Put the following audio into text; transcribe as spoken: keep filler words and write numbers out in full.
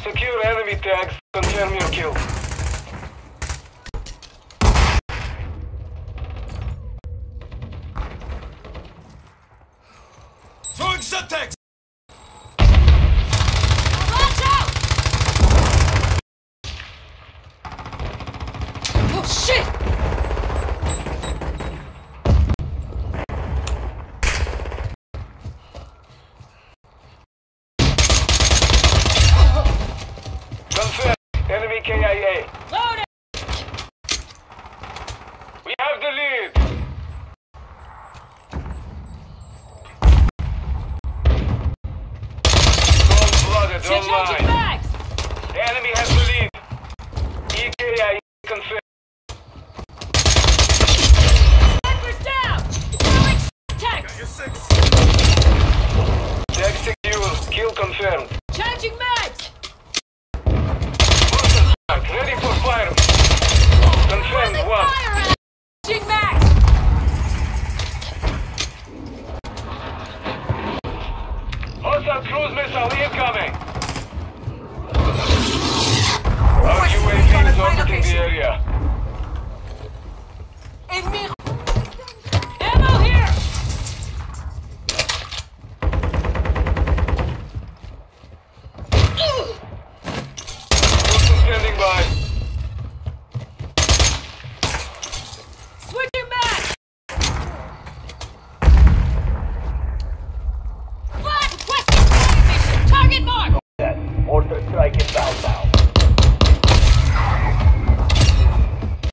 Secure enemy tags. Confirm your kill. Throwing subtext! Watch out! Oh shit! Confirm. Enemy K I A. Load it! We have the lead. Cold-blooded Changing online. bags! Enemy has the lead. E K I A confirmed. Sniper's down! Throwing text! You're six. Tag secure. Kill confirmed. Changing mags! Ready for fire. Confirmed one. Fire at! Changing mags! Hostile cruise missile incoming. Our U A V is orbiting the area. En mi